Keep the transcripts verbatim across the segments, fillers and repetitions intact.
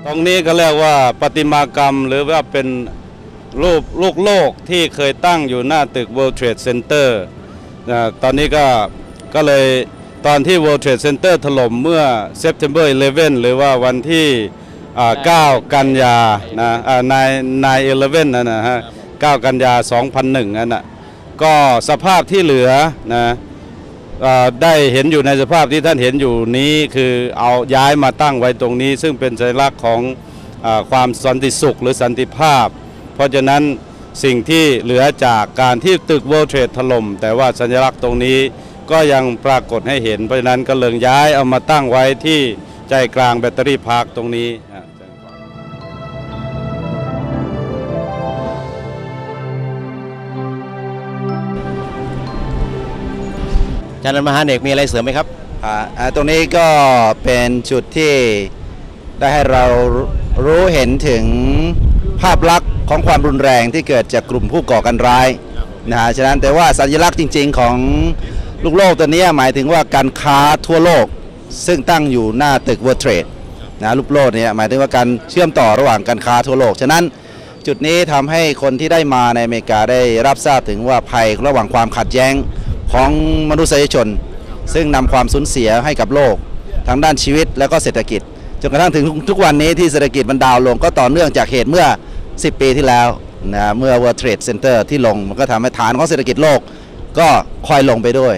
รงนี้ก็เรียกว่าประติมากรรมหรือว่าเป็นรูปลูกโลกที่เคยตั้งอยู่หน้าตึก World Trade Center นะตอนนี้ก็ก็เลยตอนที่ World Trade Center ถล่มเมื่อ September สิบเอ็ด หรือว่าวันที่เก้ากันยานะนายนายสิบเอ็ดนั่นนะฮะเก้ากันยาสองพันหนึ่งนั่นนะก็สภาพที่เหลือนะได้เห็นอยู่ในสภาพที่ท่านเห็นอยู่นี้คือเอาย้ายมาตั้งไว้ตรงนี้ซึ่งเป็นสัญลักษณ์ของความสันติสุขหรือสันติภาพเพราะฉะนั้นสิ่งที่เหลือจากการที่ตึก World Trade ถล่มแต่ว่าสัญลักษณ์ตรงนี้ก็ยังปรากฏให้เห็นเพราะฉะนั้นก็เลยย้ายเอามาตั้งไว้ที่ใจกลางแบตเตอรี่พาร์คตรงนี้อาจารย์มหาเอกมีอะไรเสริมไหมครับอ่าตรงนี้ก็เป็นจุดที่ได้ให้เรารู้เห็นถึงภาพลักษณ์ของความรุนแรงที่เกิดจากกลุ่มผู้ก่อการร้ายนะฮะฉะนั้นแต่ว่าสัญลักษณ์จริงๆของลูกโลกตัวนี้หมายถึงว่าการค้าทั่วโลกซึ่งตั้งอยู่หน้าตึก World Trade นะลูกโลกเนี่ยหมายถึงว่าการเชื่อมต่อระหว่างการค้าทั่วโลกฉะนั้นจุดนี้ทำให้คนที่ได้มาในอเมริกาได้รับทราบถึงว่าภัยระหว่างความขัดแย้งของมนุษยชนซึ่งนำความสูญเสียให้กับโลกทั้งด้านชีวิตและก็เศรษฐกิจจนกระทั่งถึงทุกวันนี้ที่เศรษฐกิจมันดาวลงก็ต่อเนื่องจากเหตุเมื่อสิบปีที่แล้วนะเมื่อ World Trade Center ที่ลงมันก็ทำให้ฐานของเศรษฐกิจโลกก็ค่อยลงไปด้วย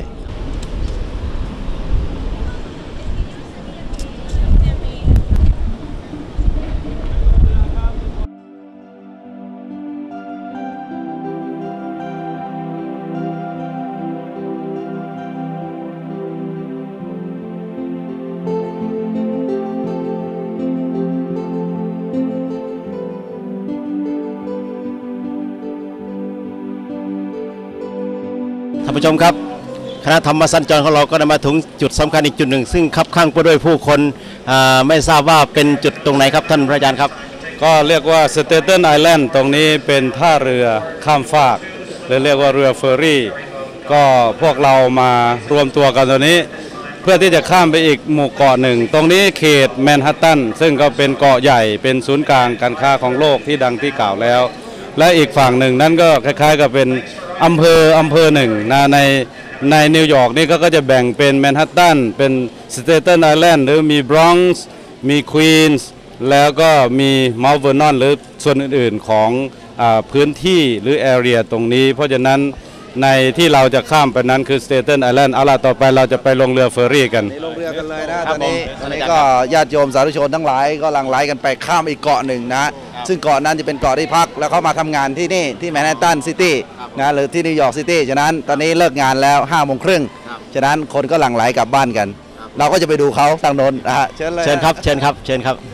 ท่านผู้ชมครับคณะธรรมสัญจรของเราก็ได้มาถึงจุดสำคัญอีกจุดหนึ่งซึ่งคับข้างไปด้วยผู้คนไม่ทราบว่าเป็นจุดตรงไหนครับท่านพระอาจารย์ครับก็เรียกว่าสเตเทนไอแลนด์ตรงนี้เป็นท่าเรือข้ามฟากหรือเรียกว่าเรือเฟอร์รี่ก็พวกเรามารวมตัวกันตรงนี้เพื่อที่จะข้ามไปอีกหมู่เกาะหนึ่งตรงนี้เขตแมนฮัตตันซึ่งก็เป็นเกาะใหญ่เป็นศูนย์กลางการค้าของโลกที่ดังที่กล่าวแล้วและอีกฝั่งหนึ่งนั้นก็คล้ายๆกับเป็นอำเภออำเภอหนึ่งนะในในนิวยอร์กนี่ก็จะแบ่งเป็นแมนฮัตตันเป็นสเตเทนไอแลนด์หรือมีบรอนซ์มีควีนส์แล้วก็มีเมาท์เวอร์นอนหรือส่วนอื่นๆของอ่าพื้นที่หรือแอเรียตรงนี้เพราะฉะนั้นในที่เราจะข้ามไปนั้นคือสเตเทนไอแลนด์เอาล่ะต่อไปเราจะไปลงเรือเฟอร์รี่กันลงเรือกันเลยนะตอนนี้ตอนนี้ก็ญาติโยมสาธุชนทั้งหลายก็หลั่งไหลกันไปข้ามอีกเกาะหนึ่งนะซึ่งเกาะนั้นจะเป็นเกาะที่พักแล้วเขามาทำงานที่นี่ที่แมนฮัตตันซิตี้นะหรือที่นิวยอร์กซิตี้ฉะนั้นตอนนี้เลิกงานแล้วห้าโมงครึ่งฉะนั้นคนก็หลั่งไหลกลับบ้านกันเราก็จะไปดูเขาทางโน้นนะฮะเชิญเลยเชิญครับเชิญครับเชิญครับ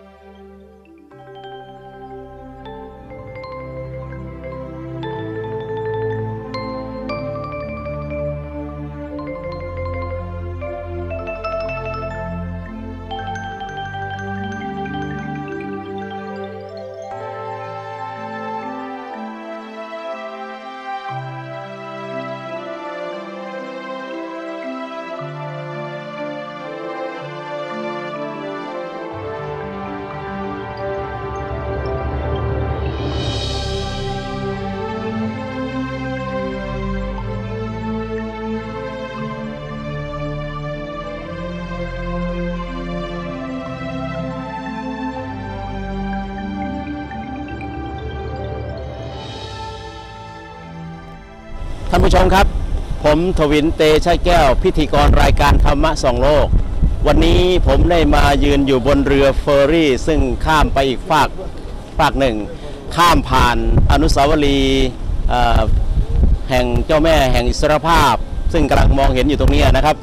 ท่านผู้ชมครับผมทวินเตชะแก้วพิธีกรรายการธรรมะส่องโลกวันนี้ผมได้มายืนอยู่บนเรือเฟอร์รี่ซึ่งข้ามไปอีกฝากฝากหนึ่งข้ามผ่านอนุสาวรีย์แห่งเจ้าแม่แห่งอิสรภาพซึ่งกำลังมองเห็นอยู่ตรงนี้นะครับ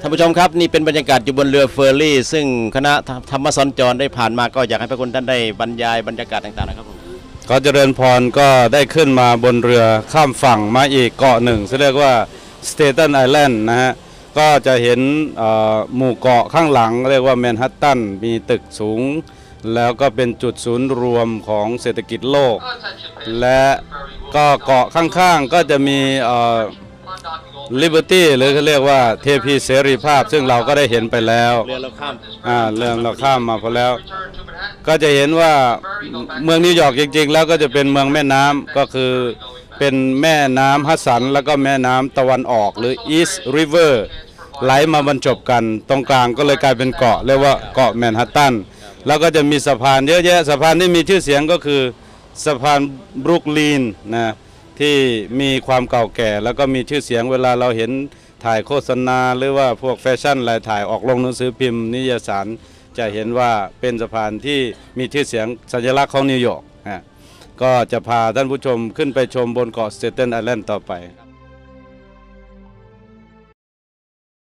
ท่านผู้ชมครับนี่เป็นบรรยากาศอยู่บนเรือเฟอร์รี่ ซึ่งคณะธรรมสัญจรได้ผ่านมาก็อยากให้พระคุณท่านได้บรรยายบรรยากาศต่างๆนะครับผมขอเจริญพรก็ได้ขึ้นมาบนเรือข้ามฝั่งมาอีกเกาะหนึ่งเรียกว่าสเตตันไอแลนด์นะฮะก็จะเห็นหมู่เกาะข้างหลังเรียกว่าแมนฮัตตันมีตึกสูงแล้วก็เป็นจุดศูนย์รวมของเศรษฐกิจโลกและก็เกาะข้างๆก็จะมีลิเบอร์ตี้หรือเขาเรียกว่าเทพีเสรีภาพซึ่งเราก็ได้เห็นไปแล้วเรือเราข้ามอ่าเรือเราข้ามมาพอแล้วก็จะเห็นว่าเมืองนิวยอร์กจริงๆแล้วก็จะเป็นเมืองแม่น้ำก็คือเป็นแม่น้ำฮัดสันแล้วก็แม่น้ำตะวันออกหรือ East River ไหลมาบรรจบกันตรงกลางก็เลยกลายเป็นเกาะเรียกว่าเกาะแมนฮัตตันแล้วก็จะมีสะพานเยอะแยะสะพานที่มีชื่อเสียงก็คือสะพานบรุกลีนนะที่มีความเก่าแก่แล้วก็มีชื่อเสียงเวลาเราเห็นถ่ายโฆษณาหรือว่าพวกแฟชั่นอะไรถ่ายออกลงหนังสือพิมพ์นิยสารจะเห็นว่าเป็นสะพานที่มีชื่อเสียงสัญลักษณ์ของนิวยอร์กก็จะพาท่านผู้ชมขึ้นไปชมบนเกาะสเตตันไอแลนด์ต่อไป